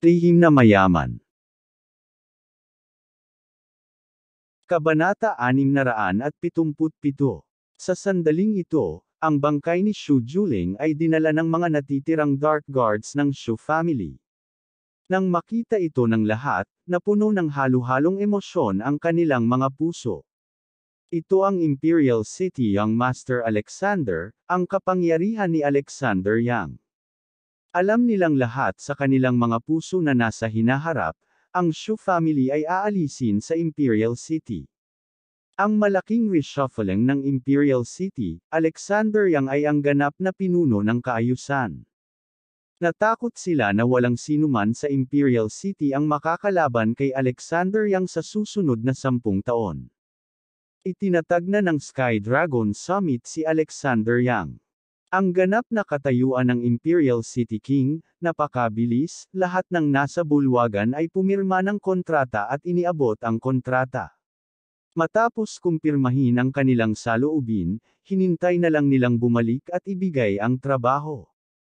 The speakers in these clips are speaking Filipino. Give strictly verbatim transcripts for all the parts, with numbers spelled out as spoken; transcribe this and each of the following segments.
Lihim na mayaman. Kabanata anim na pituputpito. Sa sandaling ito, ang bangkay ni Shu Juling ay dinala ng mga natitirang Dark Guards ng Shu family. Nang makita ito ng lahat, napuno ng halo-halong emosyon ang kanilang mga puso. Ito ang Imperial City Young Master Alexander, ang kapangyarihan ni Alexander Yang. Alam nilang lahat sa kanilang mga puso na nasa hinaharap, ang Shu family ay aalisin sa Imperial City. Ang malaking reshuffling ng Imperial City, Alexander Yang ay ang ganap na pinuno ng kaayusan. Natakot sila na walang sinuman sa Imperial City ang makakalaban kay Alexander Yang sa susunod na sampung taon. Itinatag na ng Sky Dragon Summit si Alexander Yang. Ang ganap na katayuan ng Imperial City King, napakabilis, lahat ng nasa bulwagan ay pumirma ng kontrata at iniabot ang kontrata. Matapos kumpirmahin ang kanilang saloobin, hinintay na lang nilang bumalik at ibigay ang trabaho.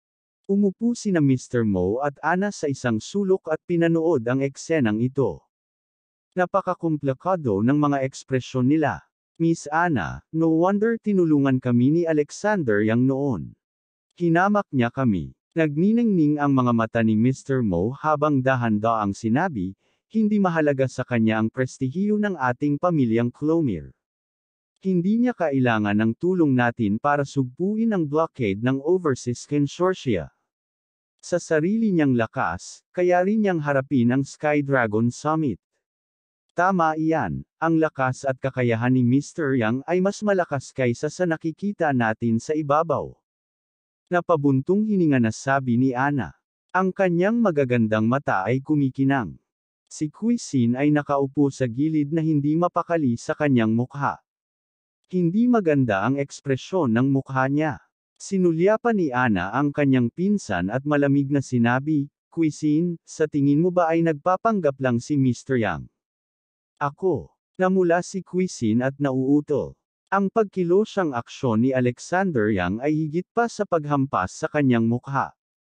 Umupo sina Mister Mo at Ana sa isang sulok at pinanood ang eksenang ito. Napakakomplikado ng mga ekspresyon nila. Miss Ana, no wonder tinulungan kami ni Alexander Yang noon. Hinamak niya kami. Nagniningning ang mga mata ni Mister Mo habang dahan-daang sinabi, hindi mahalaga sa kanya ang prestihiyo ng ating pamilyang Clomere. Hindi niya kailangan ng tulong natin para sugpuin ang blockade ng Overseas Consortia. Sa sarili niyang lakas, kaya rin niyang harapin ang Sky Dragon Summit. Tama iyan, ang lakas at kakayahan ni Mister Yang ay mas malakas kaysa sa nakikita natin sa ibabaw. Napabuntong hininga na sabi ni Ana. Ang kanyang magagandang mata ay kumikinang. Si Kuisin ay nakaupo sa gilid na hindi mapakali sa kanyang mukha. Hindi maganda ang ekspresyon ng mukha niya. Sinulyapan ni Ana ang kanyang pinsan at malamig na sinabi, Kuisin, sa tingin mo ba ay nagpapanggap lang si Mister Yang? Ako. Namula si Kuisin at nauutol. Ang pagkilosyang aksyon ni Alexander Yang ay higit pa sa paghampas sa kanyang mukha.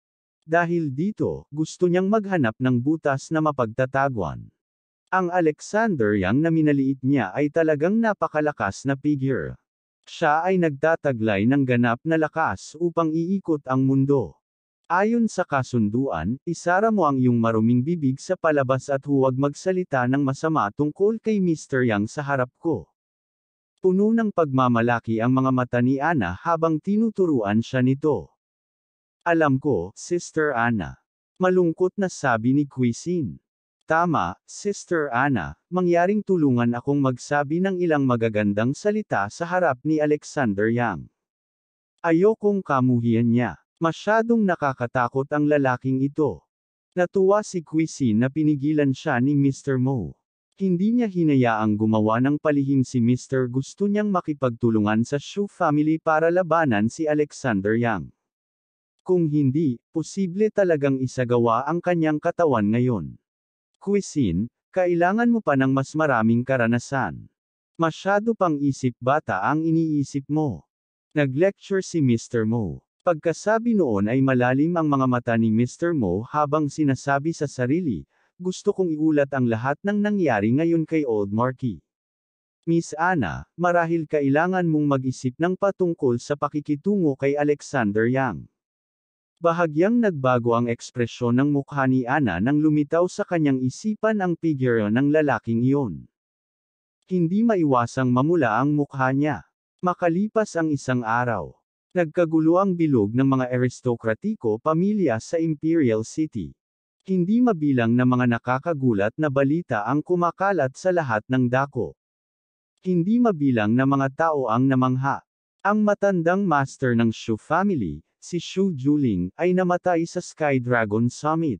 Dahil dito, gusto niyang maghanap ng butas na mapagtataguan. Ang Alexander Yang na minaliit niya ay talagang napakalakas na figure. Siya ay nagtataglay ng ganap na lakas upang iikot ang mundo. Ayon sa kasunduan, isara mo ang iyong maruming bibig sa palabas at huwag magsalita ng masama tungkol kay Mister Yang sa harap ko. Puno ng pagmamalaki ang mga mata ni Ana habang tinuturuan siya nito. Alam ko, Sister Ana. Malungkot na sabi ni Kuisin. Tama, Sister Ana, mangyaring tulungan akong magsabi ng ilang magagandang salita sa harap ni Alexander Yang. Ayokong kamuhian niya. Masyadong nakakatakot ang lalaking ito. Natuwa si Kuisin na pinigilan siya ni Mister Mo. Hindi niya hinayaang gumawa ng palihim si Mister Gusto niyang makipagtulungan sa Shu family para labanan si Alexander Yang. Kung hindi, posible talagang isagawa ang kanyang katawan ngayon. Kuisin, kailangan mo pa ng mas maraming karanasan. Masyado pang isip bata ang iniisip mo. Nag-lecture si Mister Mo. Pagkasabi noon ay malalim ang mga mata ni Mister Mo habang sinasabi sa sarili, gusto kong iulat ang lahat ng nangyari ngayon kay Old Marquis. Miss Ana, marahil kailangan mong mag-isip ng patungkol sa pakikitungo kay Alexander Yang. Bahagyang nagbago ang ekspresyon ng mukha ni Ana nang lumitaw sa kanyang isipan ang figure ng lalaking iyon. Hindi maiwasang mamula ang mukha niya. Makalipas ang isang araw. Nagkagulo ang bilog ng mga aristokratiko pamilya sa Imperial City. Hindi mabilang na mga nakakagulat na balita ang kumakalat sa lahat ng dako. Hindi mabilang na mga tao ang namangha. Ang matandang master ng Shu family, si Shu Juling, ay namatay sa Sky Dragon Summit.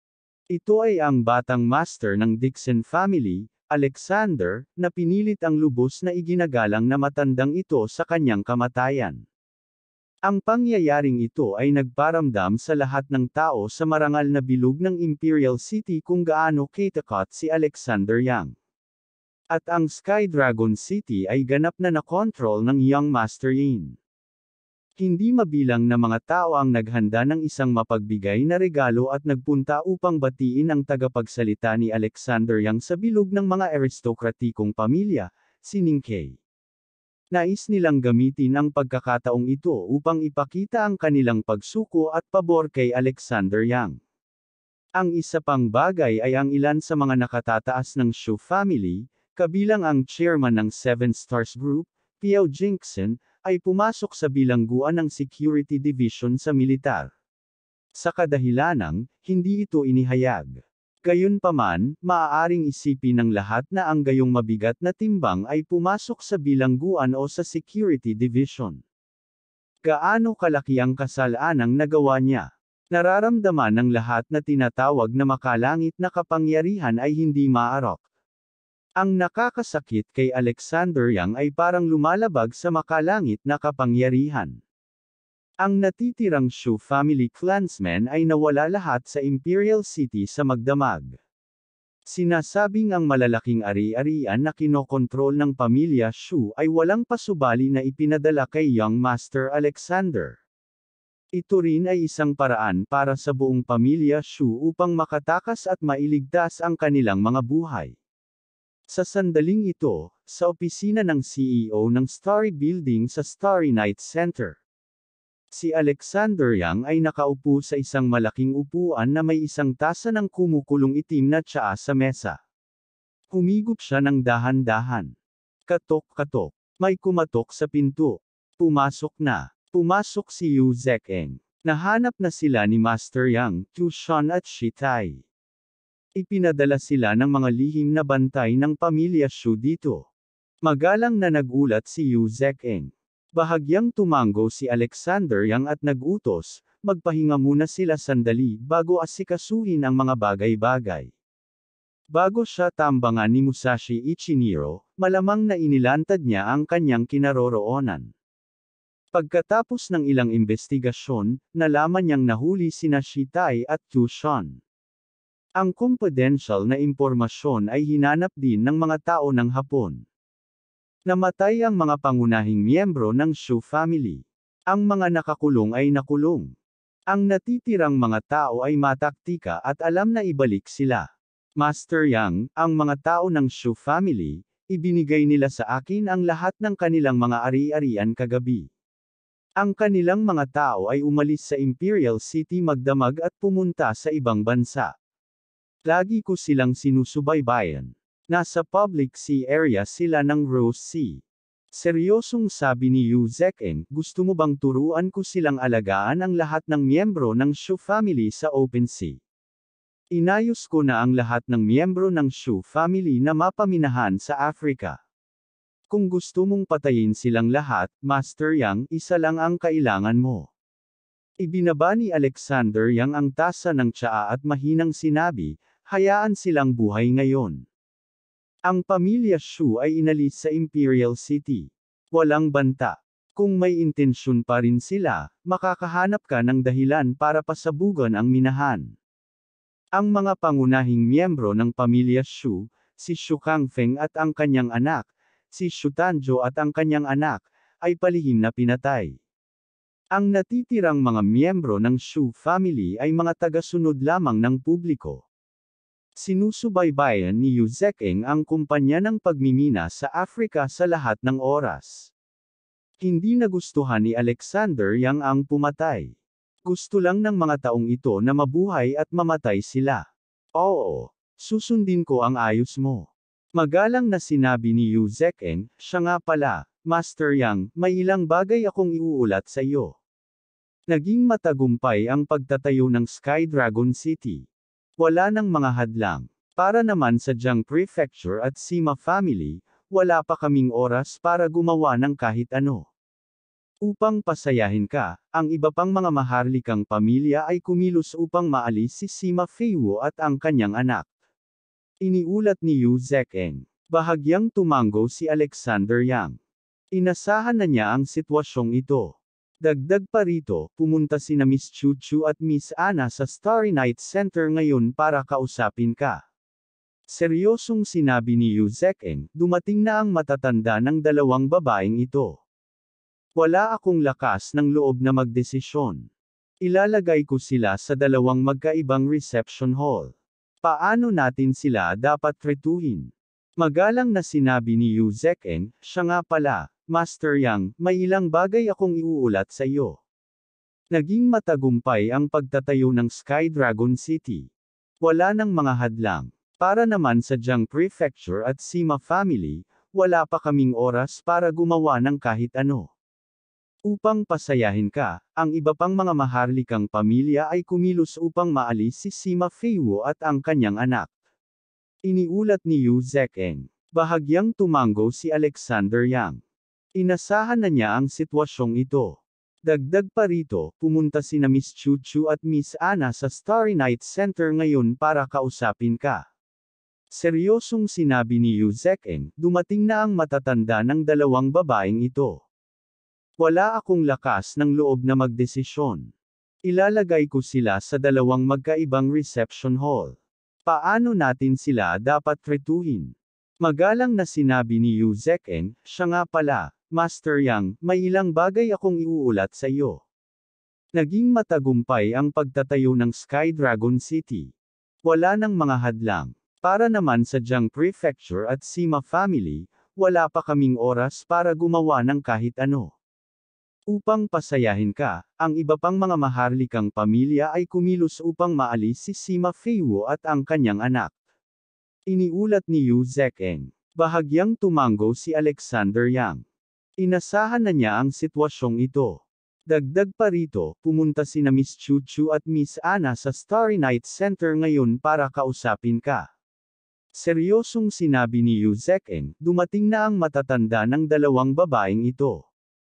Ito ay ang batang master ng Dixon family, Alexander, na pinilit ang lubos na iginagalang na matandang ito sa kanyang kamatayan. Ang pangyayaring ito ay nagparamdam sa lahat ng tao sa marangal na bilog ng Imperial City kung gaano katakot si Alexander Yang. At ang Sky Dragon City ay ganap na nakontrol ng Young Master Yin. Hindi mabilang na mga tao ang naghanda ng isang mapagbigay na regalo at nagpunta upang batiin ang tagapagsalita ni Alexander Yang sa bilog ng mga aristokratikong pamilya, si Nikkei. Nais nilang gamitin ang pagkakataong ito upang ipakita ang kanilang pagsuko at pabor kay Alexander Yang. Ang isa pang bagay ay ang ilan sa mga nakatataas ng Shu family, kabilang ang chairman ng Seven Stars Group, Piao Jingxin, ay pumasok sa bilangguan ng Security Division sa militar. Sa kadahilanang, hindi ito inihayag. Gayunpaman, maaaring isipin ng lahat na ang gayong mabigat na timbang ay pumasok sa bilangguan o sa Security Division. Gaano kalaki ang kasalanang nagawa niya? Nararamdaman ng lahat na tinatawag na makalangit na kapangyarihan ay hindi maarok. Ang nakakasakit kay Alexander Yang ay parang lumalabag sa makalangit na kapangyarihan. Ang natitirang Shu family clansmen ay nawala lahat sa Imperial City sa magdamag. Sinasabing ang malalaking ari-arian na kinokontrol ng pamilya Shu ay walang pasubali na ipinadala kay Young Master Alexander. Ito rin ay isang paraan para sa buong pamilya Shu upang makatakas at mailigtas ang kanilang mga buhay. Sa sandaling ito, sa opisina ng C E O ng Starry Building sa Starry Night Center, si Alexander Yang ay nakaupo sa isang malaking upuan na may isang tasa ng kumukulong itim na tsaa sa mesa. Humigop siya ng dahan-dahan. Katok-katok. May kumatok sa pinto. Pumasok na. Pumasok si Yu Zekeng. Nahanap na sila ni Master Yang, Tu Shan at Shitai. Ipinadala sila ng mga lihim na bantay ng pamilya Shu dito. Magalang na nagulat si Yu Zekeng. Bahagyang tumango si Alexander Yang at nagutos, magpahinga muna sila sandali bago asikasuhin ang mga bagay-bagay. Bago siya tambangan ni Musashi Ichiniro, malamang na inilantad niya ang kanyang kinaroroonan. Pagkatapos ng ilang investigasyon, nalaman niyang nahuli sina Shitai at Tu Shan. Ang confidential na impormasyon ay hinanap din ng mga tao ng Hapon. Namatay ang mga pangunahing miyembro ng Shu family. Ang mga nakakulong ay nakulong. Ang natitirang mga tao ay mataktika at alam na ibalik sila. Master Yang, ang mga tao ng Shu family, ibinigay nila sa akin ang lahat ng kanilang mga ari-arian kagabi. Ang kanilang mga tao ay umalis sa Imperial City magdamag at pumunta sa ibang bansa. Lagi ko silang sinusubaybayan. Nasa public sea area sila ng Rose Sea. Seryosong sabi ni Yu Zekeng, gusto mo bang turuan ko silang alagaan ang lahat ng miyembro ng Shu family sa open sea? Inayos ko na ang lahat ng miyembro ng Shu family na mapaminahan sa Africa. Kung gusto mong patayin silang lahat, Master Yang, isa lang ang kailangan mo. Ibinaba ni Alexander Yang ang tasa ng tsaa at mahinang sinabi, hayaan silang buhay ngayon. Ang pamilya Shu ay inalis sa Imperial City. Walang banta. Kung may intensyon pa rin sila, makakahanap ka ng dahilan para pasabugan ang minahan. Ang mga pangunahing miyembro ng pamilya Shu, si Shu Kangfeng at ang kanyang anak, si Shu Tanjo at ang kanyang anak, ay palihim na pinatay. Ang natitirang mga miyembro ng Shu family ay mga tagasunod lamang ng publiko. Sinusubaybayan ni Yu Zekeng ang kumpanya ng pagmimina sa Africa sa lahat ng oras. Hindi nagustuhan ni Alexander Yang ang pumatay. Gusto lang ng mga taong ito na mabuhay at mamatay sila. Oo, susundin ko ang ayos mo. Magalang na sinabi ni Yu Zekeng, siya nga pala, Master Yang, may ilang bagay akong iuulat sa iyo. Naging matagumpay ang pagtatayo ng Sky Dragon City. Wala nang mga hadlang. Para naman sa Jiang Prefecture at Sima family, wala pa kaming oras para gumawa ng kahit ano. Upang pasayahin ka, ang iba pang mga maharlikang pamilya ay kumilos upang maalis si Sima Feiwo at ang kanyang anak. Iniulat ni Yu Zekeng. Bahagyang tumango si Alexander Yang. Inasahan na niya ang sitwasyong ito. Dagdag pa rito, pumunta sina Miss Chu Chu at Miss Anna sa Starry Night Center ngayon para kausapin ka. Seryosong sinabi ni Yu Zekeng, dumating na ang matatanda ng dalawang babaeng ito. Wala akong lakas ng loob na magdesisyon. Ilalagay ko sila sa dalawang magkaibang reception hall. Paano natin sila dapat tretuhin? Magalang na sinabi ni Yu Zekeng, siya nga pala, Master Yang, may ilang bagay akong iuulat sa iyo. Naging matagumpay ang pagtatayo ng Sky Dragon City. Wala nang mga hadlang. Para naman sa Jiang Prefecture at Sima family, wala pa kaming oras para gumawa ng kahit ano. Upang pasayahin ka, ang iba pang mga maharlikang pamilya ay kumilos upang maalis si Sima Feiwo at ang kanyang anak. Iniulat ni Yu Zekeng. Bahagyang tumango si Alexander Yang. Inasahan na niya ang sitwasyong ito. Dagdag pa rito, pumunta sina Miss Chu Chu at Miss Ana sa Starry Night Center ngayon para kausapin ka. Seryosong sinabi ni Yu Zekeng, dumating na ang matatanda ng dalawang babaeng ito. Wala akong lakas ng loob na magdesisyon. Ilalagay ko sila sa dalawang magkaibang reception hall. Paano natin sila dapat tretuhin? Magalang na sinabi ni Yu Zekeng, siya nga pala, Master Yang, may ilang bagay akong iuulat sa iyo. Naging matagumpay ang pagtatayo ng Sky Dragon City. Wala nang mga hadlang. Para naman sa Jiang Prefecture at Sima family, wala pa kaming oras para gumawa ng kahit ano. Upang pasayahin ka, ang iba pang mga maharlikang pamilya ay kumilos upang maalis si Sima Feiwo at ang kanyang anak. Iniulat ni Yu Zekeng. Bahagyang tumango si Alexander Yang. Inasahan na niya ang sitwasyong ito. Dagdag pa rito, pumunta sina Miss Chu Chu at Miss Ana sa Starry Night Center ngayon para kausapin ka. Seryosong sinabi ni Yu Zekeng, dumating na ang matatanda ng dalawang babaeng ito.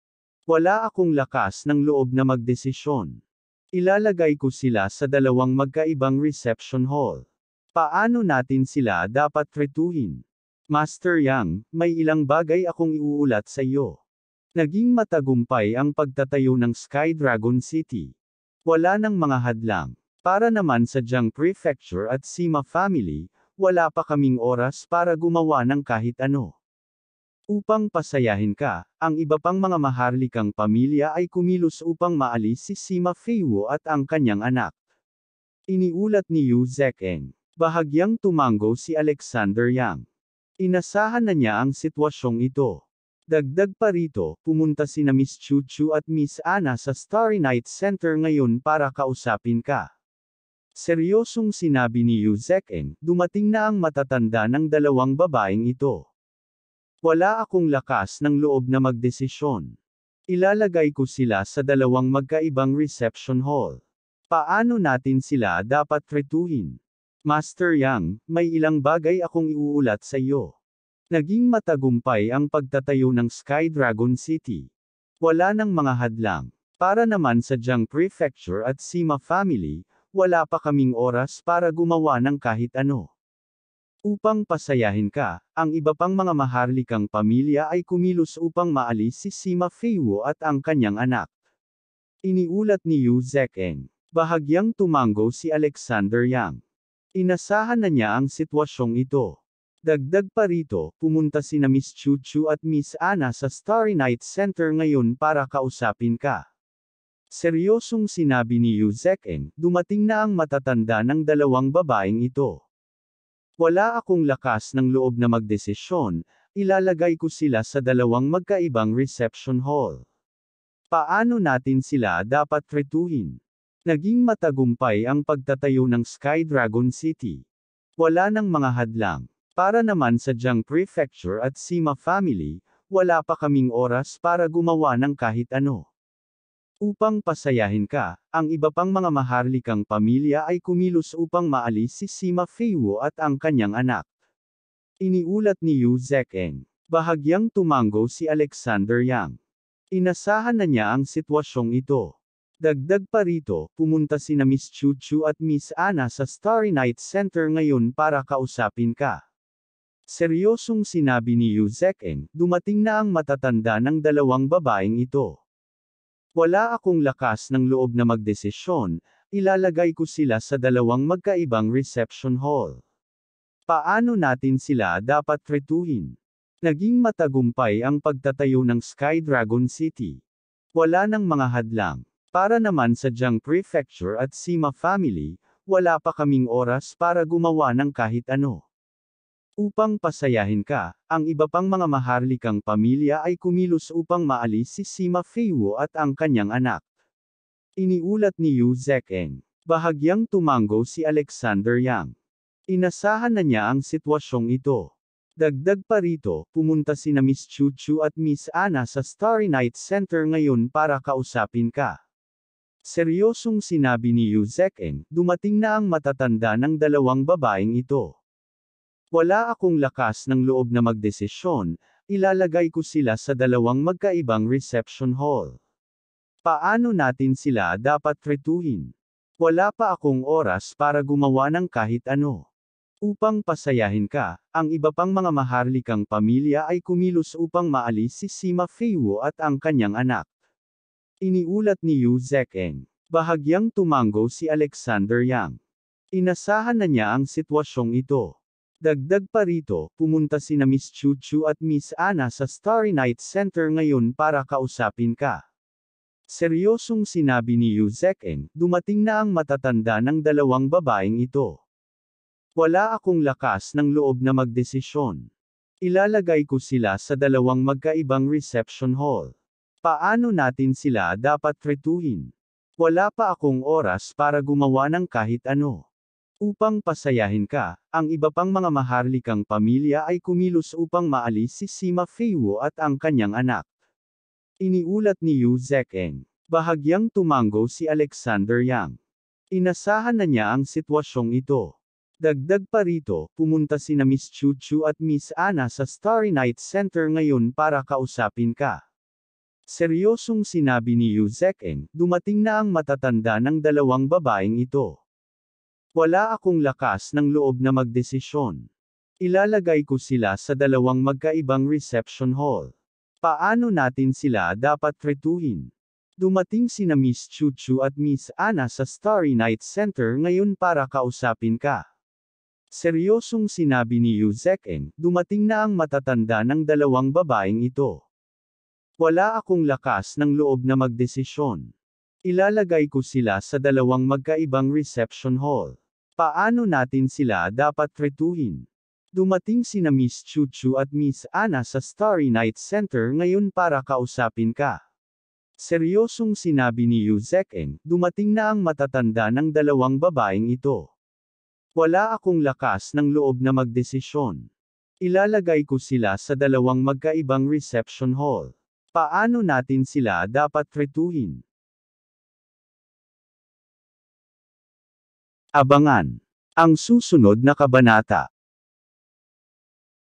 Wala akong lakas ng loob na magdesisyon. Ilalagay ko sila sa dalawang magkaibang reception hall. Paano natin sila dapat tretuhin? Master Yang, may ilang bagay akong iuulat sa iyo. Naging matagumpay ang pagtatayo ng Sky Dragon City. Wala nang mga hadlang. Para naman sa Jiang Prefecture at Sima family, wala pa kaming oras para gumawa ng kahit ano. Upang pasayahin ka, ang iba pang mga maharlikang pamilya ay kumilos upang maalis si Sima Feiwo at ang kanyang anak. Iniulat ni Yu Zekeng. Bahagyang tumango si Alexander Yang. Inasahan na niya ang sitwasyong ito. Dagdag pa rito, pumunta sina Miss Chu Chu at Miss Ana sa Starry Night Center ngayon para kausapin ka. Seryosong sinabi ni Yu Zekeng, dumating na ang matatanda ng dalawang babaeng ito. Wala akong lakas ng loob na magdesisyon. Ilalagay ko sila sa dalawang magkaibang reception hall. Paano natin sila dapat tretuhin? Master Yang, may ilang bagay akong iuulat sa iyo. Naging matagumpay ang pagtatayo ng Sky Dragon City. Wala nang mga hadlang. Para naman sa Jiang Prefecture at Sima family, wala pa kaming oras para gumawa ng kahit ano. Upang pasayahin ka, ang iba pang mga maharlikang pamilya ay kumilos upang maalis si Sima Feiwo at ang kanyang anak. Iniulat ni Yu Zekeng. Bahagyang tumango si Alexander Yang. Inasahan na niya ang sitwasyong ito. Dagdag pa rito, pumunta sina Miss Chu Chu at Miss Ana sa Starry Night Center ngayon para kausapin ka. Seryosong sinabi ni Yu Zekeng, dumating na ang matatanda ng dalawang babaeng ito. Wala akong lakas ng loob na magdesisyon, ilalagay ko sila sa dalawang magkaibang reception hall. Paano natin sila dapat tretuhin? Naging matagumpay ang pagtatayo ng Sky Dragon City. Wala nang mga hadlang. Para naman sa Jiang Prefecture at Sima family, wala pa kaming oras para gumawa ng kahit ano. Upang pasayahin ka, ang iba pang mga maharlikang pamilya ay kumilos upang maalis si Sima Feiwo at ang kanyang anak. Iniulat ni Yu Zekeng. Bahagyang tumango si Alexander Yang. Inasahan na niya ang sitwasyong ito. Dagdag pa rito, pumunta sina Miss Chu Chu at Miss Ana sa Starry Night Center ngayon para kausapin ka. Seryosong sinabi ni Yu Zekeng, dumating na ang matatanda ng dalawang babaeng ito. Wala akong lakas ng loob na magdesisyon, ilalagay ko sila sa dalawang magkaibang reception hall. Paano natin sila dapat tretuhin? Naging matagumpay ang pagtatayo ng Sky Dragon City. Wala nang mga hadlang. Para naman sa Jiang Prefecture at Sima family, wala pa kaming oras para gumawa ng kahit ano. Upang pasayahin ka, ang iba pang mga maharlikang pamilya ay kumilos upang maalis si Sima Feiwo at ang kanyang anak. Iniulat ni Yu Zekeng. Bahagyang tumango si Alexander Yang. Inasahan na niya ang sitwasyong ito. Dagdag pa rito, pumunta sina Miss Chu Chu at Miss Ana sa Starry Night Center ngayon para kausapin ka. Seryosong sinabi ni Yu Zekeng, dumating na ang matatanda ng dalawang babaeng ito. Wala akong lakas ng loob na magdesisyon, ilalagay ko sila sa dalawang magkaibang reception hall. Paano natin sila dapat tretuhin? Wala pa akong oras para gumawa ng kahit ano. Upang pasayahin ka, ang iba pang mga maharlikang pamilya ay kumilos upang maalis si Sima Feiwo at ang kanyang anak. Iniulat ni Yu Zekeng. Bahagyang tumango si Alexander Yang. Inasahan na niya ang sitwasyong ito. Dagdag pa rito, pumunta sina Miss Chu Chu at Miss Ana sa Starry Night Center ngayon para kausapin ka. Seryosong sinabi ni Yu Zekeng, dumating na ang matatanda ng dalawang babaeng ito. Wala akong lakas ng loob na magdesisyon. Ilalagay ko sila sa dalawang magkaibang reception hall. Paano natin sila dapat tretuhin? Wala pa akong oras para gumawa ng kahit ano. Upang pasayahin ka, ang iba pang mga maharlikang pamilya ay kumilos upang maalis si Sima Feiwo at ang kanyang anak. Iniulat ni Yu Zekeng. Bahagyang tumango si Alexander Yang. Inasahan na niya ang sitwasyong ito. Dagdag pa rito, pumunta sina Miss Chu Chu at Miss Ana sa Starry Night Center ngayon para kausapin ka. Seryosong sinabi ni Yu Zekeng, dumating na ang matatanda ng dalawang babaeng ito. Wala akong lakas ng loob na magdesisyon. Ilalagay ko sila sa dalawang magkaibang reception hall. Paano natin sila dapat tretuhin? Dumating sina Miss Chu Chu at Miss Ana sa Starry Night Center ngayon para kausapin ka. Seryosong sinabi ni Yu Zekeng, dumating na ang matatanda ng dalawang babaeng ito. Wala akong lakas ng loob na magdesisyon. Ilalagay ko sila sa dalawang magkaibang reception hall. Paano natin sila dapat tretuhin? Dumating sina Miss Chu Chu at Miss Ana sa Starry Night Center ngayon para kausapin ka. Seryosong sinabi ni Yu Zekeng, dumating na ang matatanda ng dalawang babaeng ito. Wala akong lakas ng loob na magdesisyon. Ilalagay ko sila sa dalawang magkaibang reception hall. Paano natin sila dapat tretuhin? Abangan ang susunod na kabanata.